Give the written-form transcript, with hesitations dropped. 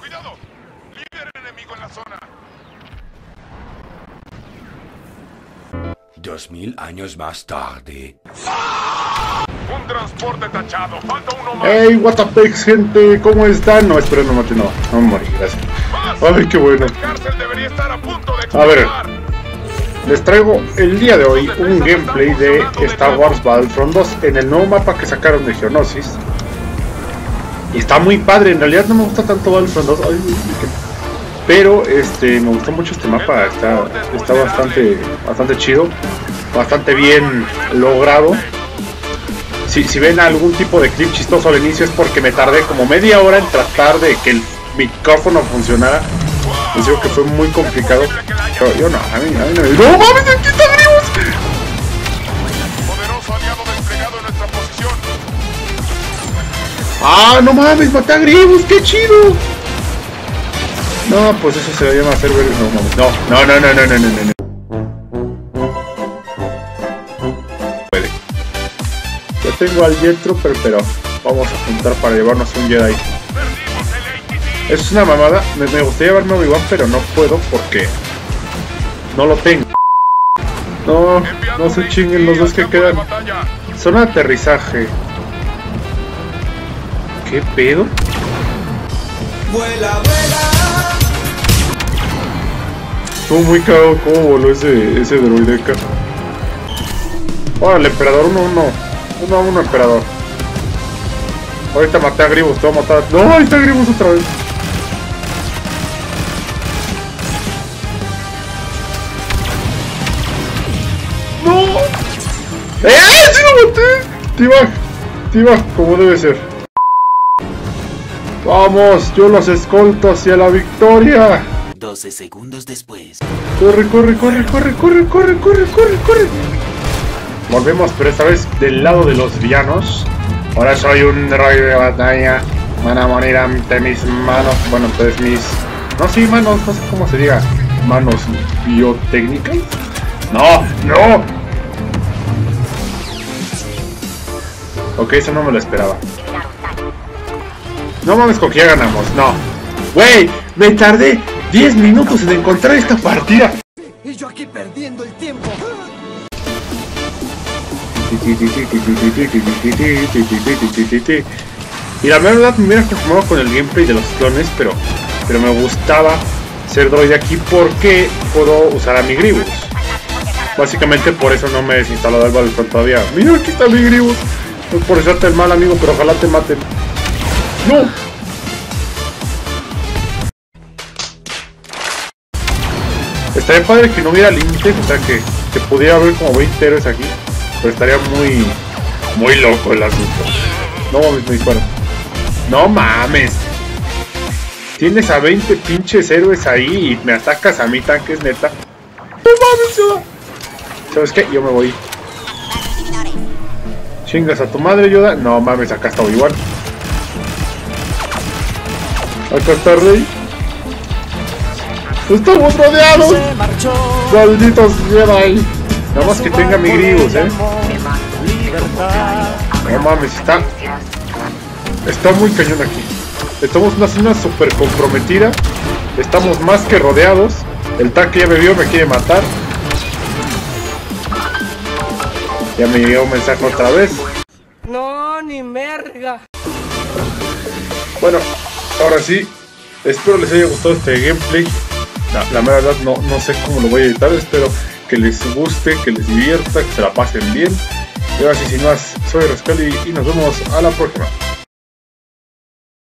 ¡Cuidado! ¡Líder enemigo en la zona! 2000 años más tarde. Un transporte tachado. Falta uno más. Hey, what the fuck, gente, ¿cómo están? No, espero no mate, no me morí, gracias. Ay, qué bueno. La cárcel debería estar a punto de A ver, explotar. les traigo el día de hoy un gameplay de Star Wars Battlefront 2 en el nuevo mapa que sacaron de Geonosis. Y está muy padre, en realidad no me gusta tanto Battlefront 2, pero me gustó mucho este mapa, está bastante chido, bastante bien logrado. Si ven algún tipo de clip chistoso al inicio es porque me tardé como media hora en tratar de que el micrófono funcionara. Les digo que fue muy complicado, pero yo no, a mí no me... ¡No mames, aquí está Grievous! Poderoso aliado desplegado en nuestra posición. ¡Ah, no mames, maté a Grievous! ¡Qué chido! No, pues eso se llama hacer ver... No mames, no. Puede. Ya tengo al Jet Trooper, pero vamos a juntar para llevarnos un Jedi. Es una mamada, me gustaría llevarme a Obi-Wan, pero no puedo porque no lo tengo. No se chinguen los dos que quedan. Zona de aterrizaje. ¿Qué pedo? Vuela, vuela. Estuvo muy cagado cómo voló ese droideca. Órale, emperador, 1-1, emperador. Ahorita maté a Grievous, te voy a matar. No, ahí está Grievous otra vez. ¡No! ¡Sí lo maté! T-Bag, como debe ser. ¡Vamos! Yo los escolto hacia la victoria. 12 segundos después. ¡Corre! Volvemos, pero esta vez del lado de los villanos. Ahora soy un droide de batalla. Van a morir ante mis manos. Bueno, pues mis... No, sí, manos, no sé cómo se diga. Manos biotécnicas. ¡No! Ok, eso no me lo esperaba. No mames, con que ya ganamos, no. Wey, me tardé 10 minutos en encontrar esta partida. Y yo aquí perdiendo el tiempo. Y la verdad me hubiera conformado con el gameplay de los clones, pero me gustaba ser droide aquí porque puedo usar a mi Grievous. Básicamente por eso no me he desinstalado el Battlefront todavía. Mira, aquí está mi Grievous. No es por echarte el mal, amigo, pero ojalá te maten. ¡No! Estaría padre que no hubiera límites, o sea que pudiera haber como 20 héroes aquí. Pero estaría muy loco el asunto. No mames, me disparan. No mames. Tienes a 20 pinches héroes ahí y me atacas a mí, tanques, neta. No mames, Yoda. ¿Sabes qué? Yo me voy. Chingas a tu madre, Yoda. No mames, acá está igual. Acá está Rey. ¡Estamos rodeados! ¡Malditos Jedi! Nada más que tenga mi Grievous, No mames, está muy cañón aquí. Estamos en una zona súper comprometida. Estamos más que rodeados. El tanque ya me vio, me quiere matar. Ya me llegó un mensaje otra vez. No, ni merga. Bueno, ahora sí. Espero les haya gustado este gameplay. La verdad no sé cómo lo voy a editar. Espero que les guste, que les divierta, que se la pasen bien. Y ahora sí, sin más, soy Rascali y nos vemos a la próxima.